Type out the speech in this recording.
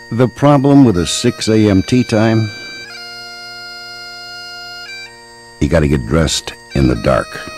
The problem with a 6 a.m. tea time? You gotta get dressed in the dark.